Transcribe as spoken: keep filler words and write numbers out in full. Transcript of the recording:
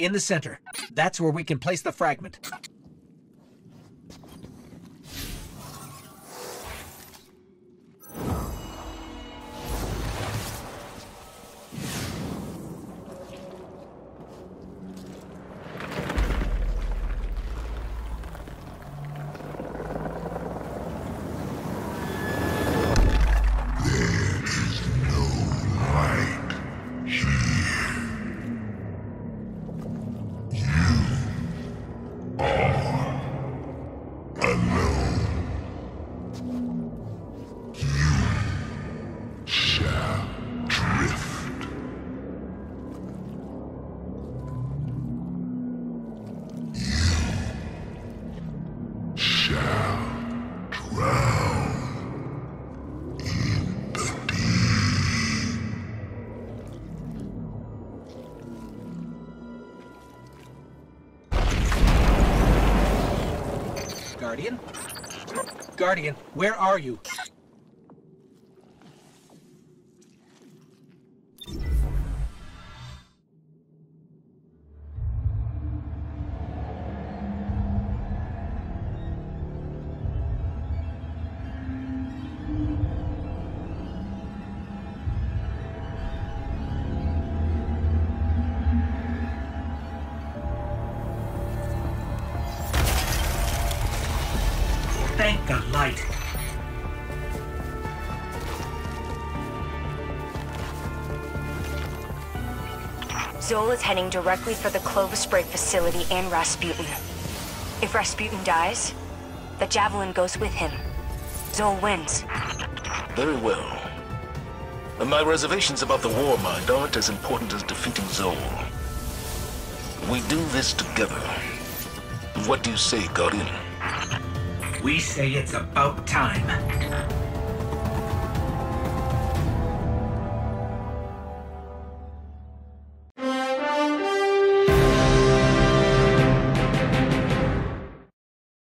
in the center. That's where we can place the fragment. Guardian? Guardian, where are you? Thank the light. Zol is heading directly for the Clovis Spray facility and Rasputin. If Rasputin dies, the Javelin goes with him. Zol wins. Very well. And my reservations about the war mind aren't as important as defeating Zol. We do this together. What do you say, Guardian? We say it's about time.